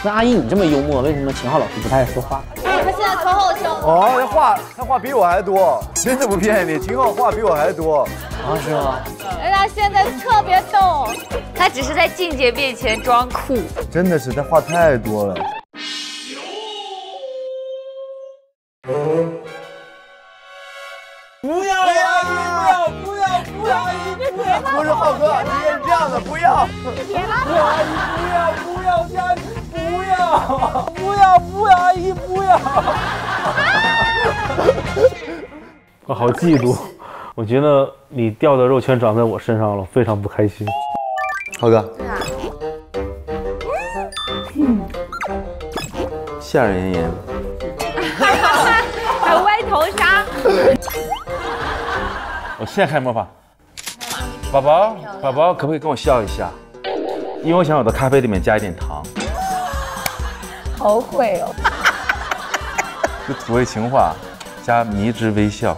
那阿姨你这么幽默，为什么秦昊老师不太爱说话？ 他现在头好凶。 哦，他话比我还多，真的不骗你，秦昊话比我还多。 啊，是吗？ 哎，他现在特别逗， 他只是在静姐面前装酷。 真的是他话太多了。 不要阿姨，不要阿姨， 不是浩哥，你也是这样的，不要。 不要阿姨，不要家里，不要阿姨，不要。 我好嫉妒，我觉得你掉的肉全长在我身上了，非常不开心。 浩哥，吓人言。 还歪头杀。 我现在开始模仿，宝宝，可不可以跟我笑一下？因为我想我的咖啡里面加一点糖。 好会哦。 就土味情话加迷之微笑。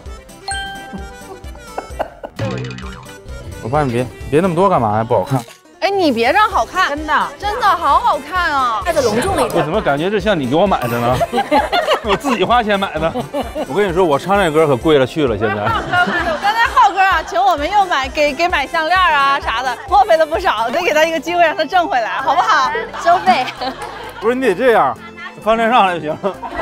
我帮你别那么多干嘛呀？不好看。 哎，你别让好看，真的好好看啊！ 拍的隆重了一点。 我怎么感觉这像你给我买的呢？我自己花钱买的。我跟你说，我唱这歌可贵了去了，现在。 刚才浩哥啊，请我们又给买项链啊啥的，破费了不少，得给他一个机会让他挣回来，好不好？ 收费。 不是你得这样，放这上来就行。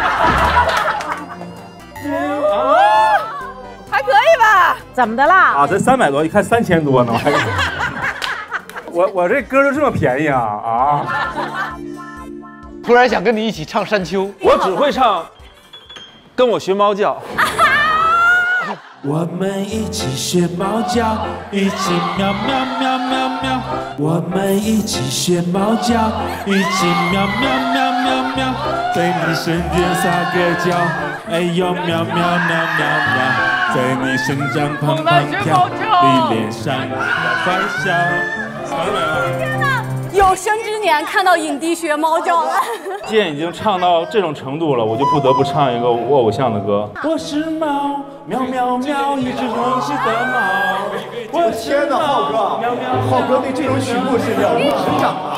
还可以吧？ 怎么的啦？ 啊，才300多，一看3000多呢。我这歌就这么便宜啊！ 突然想跟你一起唱《山丘》， 我只会唱《跟我学猫叫》。 我们一起学猫叫，一起喵喵喵喵喵。我们一起学猫叫，一起喵喵喵喵喵。在你身边撒个娇，哎呦喵喵喵喵喵。在你身上砰砰跳，你脸上坏笑。 天哪！有生之年看到影帝学猫叫了。 既然已经唱到这种程度了，我就不得不唱一个我偶像的歌。 我是猫，喵喵喵，一只忠实的猫。 我天哪，浩哥，浩哥对这种曲目是了如指掌啊！